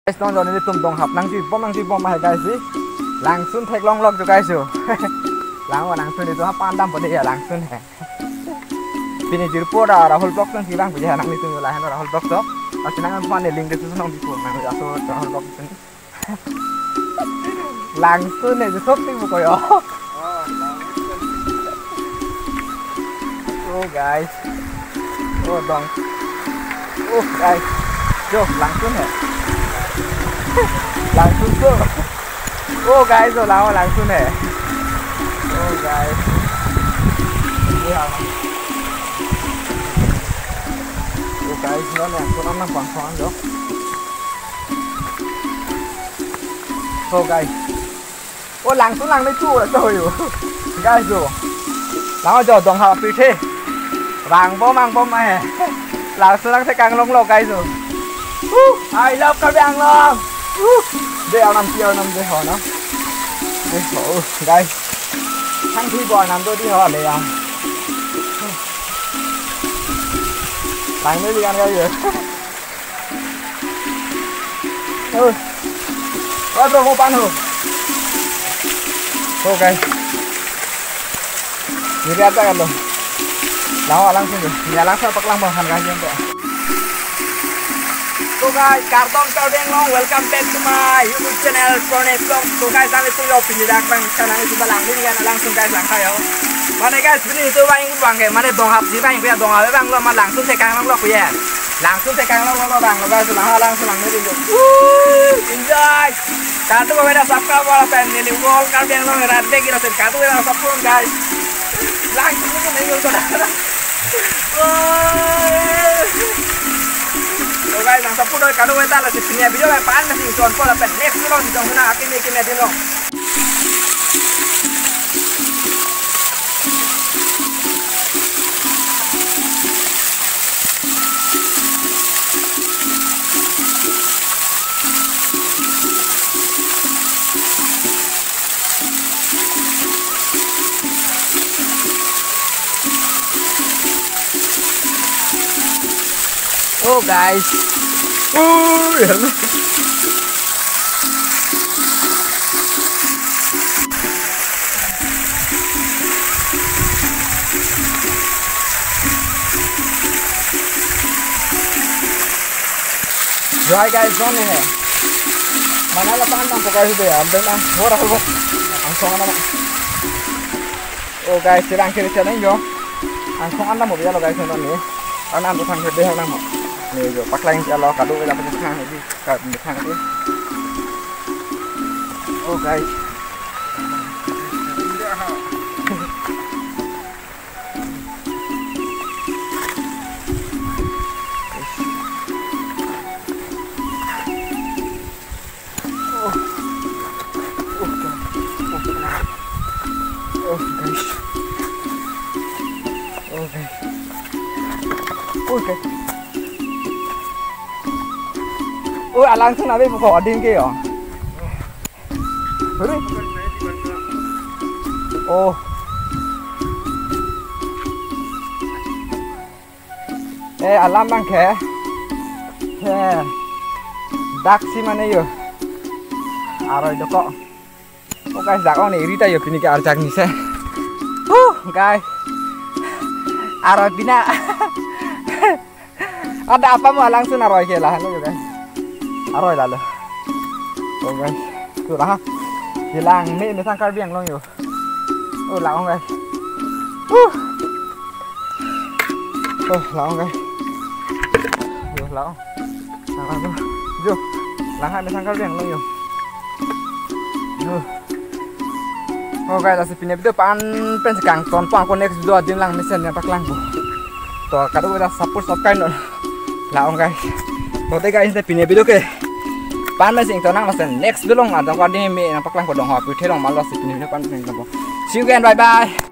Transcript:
Nong joni tum dong hap nang ji bom ma guys si langsun thek long lok jo guys yo langsun itu pandam bode ya langsun he pini jirpo da rahul blok san silang buje nang itu lah rahul blok to asinang pan link de su nong bipo nang aso rahul blok san langsun ne jo sopti bu ko yo oh guys oh dong oh guys jo langsun he langsung tuh oh guys so lama langsung nih oh guys iya oh guys non yang kurang nang bangsoan dong oh guys oh langsung lang đấy chu là trời guys rồi lama giờ dòng họ bị thế vàng bom này langsung lang sẽ càng long lộc guys rồi I love các bạn luôn đeo nằm chiều nằm dưới hồ nó đây hồ đây thằng thi bò nằm tôi đi hồ để à thằng mới đi ăn cái gì có rồi một pan hồ ok đi ra ta luôn lão langsung rồi nhà langsung pak lang hàng cái gì vậy. So guys, karton kaldeng long, welcome back to my YouTube channel Pronet Vlog. So guys, kami tuh yo pilih dakbang kanang itu balang ini kan langsung guys langkah yo. Mana guys, ini itu bang bang kayak mana donghap sih bang, kayak donghap bang lo mana langsung tekan long lo ya. Langsung tekan long lo bang, lo guys langsung dulu. Enjoy. Kartu beda subscribe wala pen ini wall kaldeng long rat deh kira sen kartu beda subscribe guys. Langsung itu nih yo sudah. So guys, ang sapu doy kanu weta la si pinya video ay paan na si John Paul apen next video si John na akin din long. Oh guys, dry guys zone hai mana la pan tam pokai de am dena hora ho ang song ana oh guys sirang kiri channel yo ang song ana mo ya lo guys no ni ana am thang de ha na mo nih jo pak lain kalau kado kita penyekang ini kado penyekang itu oh guys okay. Ôi langsung nabi buka odin ke ya. Oh. Alam bang ke. Daksi mana yo. Aroi doko. Oh guys, dak on iri ta yo bini ke arjak ni se. Guys. Aroi bina. Ada apa mau langsung aroi ke lah lo guys. Aroi lalu. Oh guys, tuh lah. Hilang nih sang karbiang long yo. Oh laong guys. Oh laong guys. Yo laong. Laong tuh. Jo. Lang sang karbiang long yo. Oh guys, asal pindah video pan segang ton pang next video din lang mesen yang pak lang bu. Tuh kado kita support subscribe no. Laong guys. Tote guys ini pindah video ke. Pan masih ingin nang langsung next belum ada kau ini nampak lang kodong hop itu long malas ini pan ini see you again, bye bye.